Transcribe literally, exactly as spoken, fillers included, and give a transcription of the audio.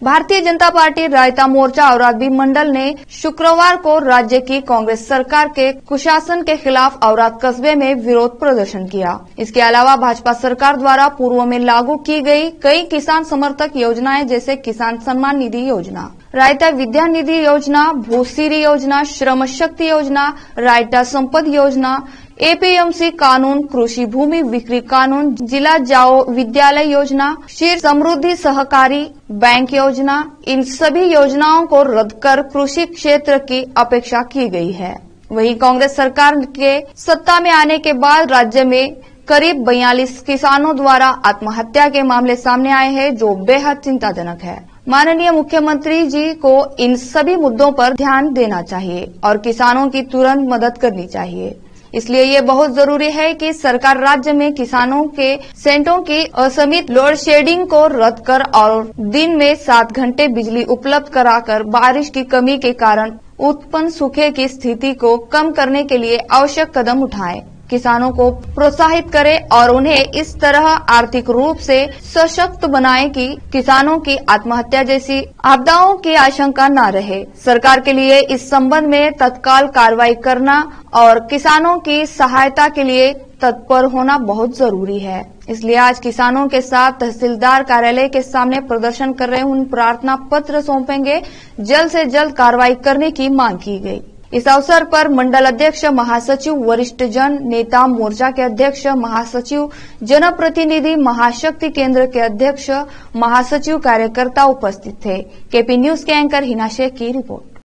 Bharatiya Janata party रायता मोर्चा औराद मंडल ने शुक्रवार को राज्य की कांग्रेस सरकार के कुशासन के खिलाफ औराद कस्बे में विरोध प्रदर्शन किया। इसके अलावा भाजपा सरकार द्वारा पूर्व में लागू की गई कई किसान समर्थक योजनाएं जैसे किसान सम्मान निधि योजना, रायता विद्या निधि योजना, भूसिरी योजना, श्रम शक्ति योजना, रायता संपद योजना, एपीएमसी कानून, कृषि भूमि बिक्री कानून, जिला जाओ विद्यालय योजना, क्षीर समृद्धि सहकारी बैंक योजना, इन सभी योजनाओं को रद्द कर कृषि क्षेत्र की अपेक्षा की गई है। वहीं कांग्रेस सरकार के सत्ता में आने के बाद राज्य में करीब बयालीस किसानों द्वारा आत्महत्या के मामले सामने आए हैं, जो बेहद चिंताजनक है। माननीय मुख्यमंत्री जी को इन सभी मुद्दों पर ध्यान देना चाहिए और किसानों की तुरंत मदद करनी चाहिए। इसलिए ये बहुत जरूरी है कि सरकार राज्य में किसानों के सेंटों की असीमित लोड शेडिंग को रद्द कर और दिन में सात घंटे बिजली उपलब्ध कराकर बारिश की कमी के कारण उत्पन्न सूखे की स्थिति को कम करने के लिए आवश्यक कदम उठाएं। किसानों को प्रोत्साहित करें और उन्हें इस तरह आर्थिक रूप से सशक्त बनाएं कि किसानों की आत्महत्या जैसी आपदाओं की आशंका न रहे। सरकार के लिए इस संबंध में तत्काल कार्रवाई करना और किसानों की सहायता के लिए तत्पर होना बहुत जरूरी है। इसलिए आज किसानों के साथ तहसीलदार कार्यालय के सामने प्रदर्शन कर रहे उन प्रार्थना पत्र सौंपेंगे। जल्द से जल्द कार्रवाई करने की मांग की गई। इस अवसर पर मंडल अध्यक्ष, महासचिव, वरिष्ठ जन नेता, मोर्चा के अध्यक्ष, महासचिव, जनप्रतिनिधि, महाशक्ति केंद्र के अध्यक्ष, महासचिव, कार्यकर्ता उपस्थित थे। केपी न्यूज के एंकर हिना शेख की रिपोर्ट।